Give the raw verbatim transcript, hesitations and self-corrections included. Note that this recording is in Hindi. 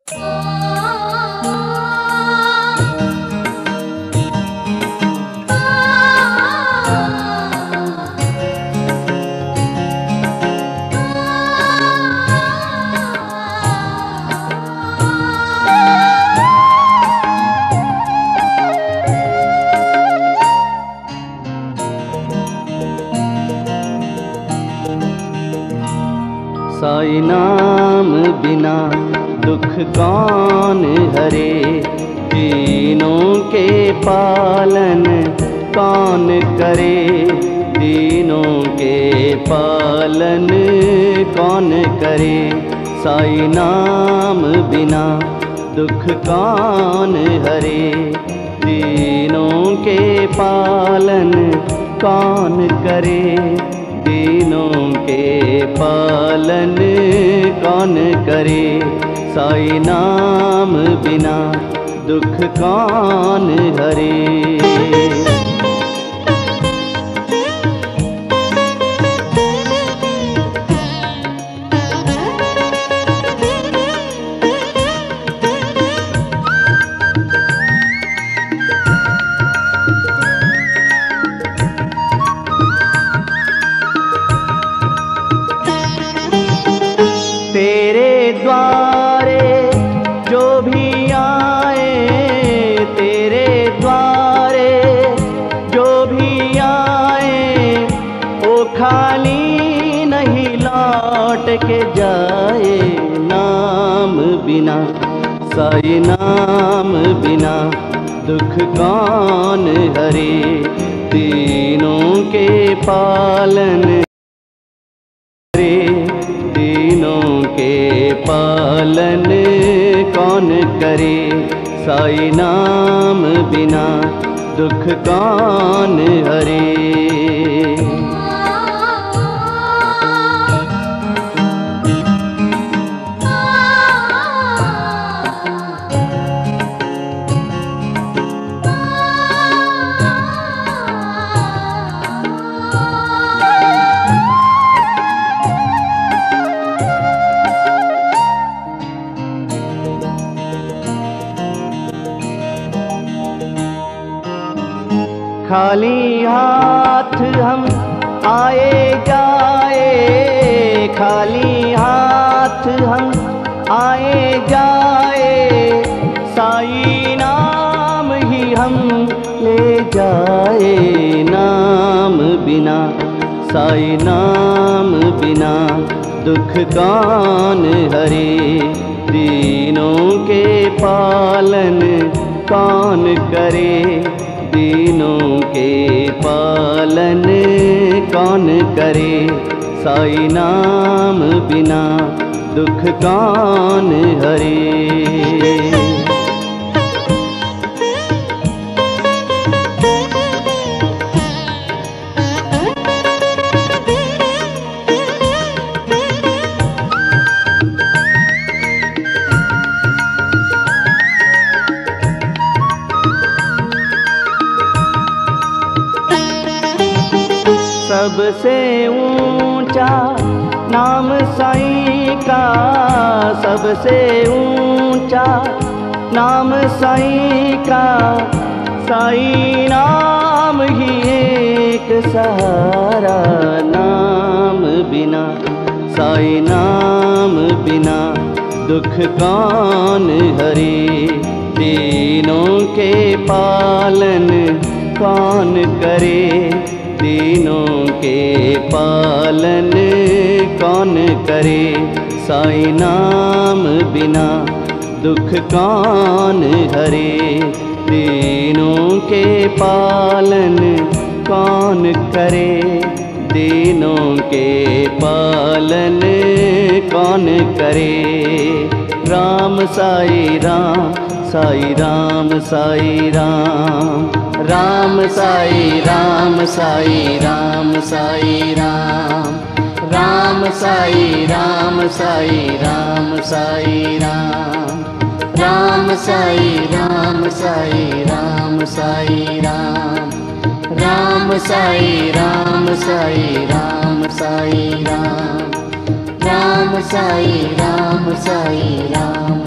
साई नाम बिना दुख कौन हरे, दीनों के पालन कौन करे, दीनों के पालन कौन करे। साई नाम बिना दुख कौन हरे, दीनों के पालन कौन करे, दीनों के पालन कौन करे। साई नाम बिना दुख कौन हरे। तेरे द्वारे जो भी आए, तेरे द्वारे जो भी आए, वो खाली नहीं लौट के जाए। नाम बिना, साई नाम बिना दुख कौन हरे, दीनों के पालन करे, दीनों के पालन कौन करे। साई नाम बिना दुख कौन हरे। खाली हाथ हम आए जाए, खाली हाथ हम आए जाए, साई नाम ही हम ले जाए। नाम बिना, साई नाम बिना दुख कौन हरे, दीनों के पालन कौन करे, दीनों के पालन कौन करे। साई नाम बिना दुख कौन हरे। सबसे ऊंचा नाम साईं का, सबसे ऊंचा नाम साईं का, साई नाम ही एक सहारा। नाम बिना, साई नाम बिना दुख कौन हरे, दीनों के पालन कौन करे, दीनों के पालन कौन करे। साई नाम बिना दुख कौन हरे, दीनों के पालन कौन करे, दीनों के पालन कौन करे। राम साई राम, साई राम साई राम, राम साई राम साई राम साई राम, राम साई राम साई राम साई राम, राम साई राम साई राम साई राम, राम साई राम साई राम साई राम, राम साई राम साई राम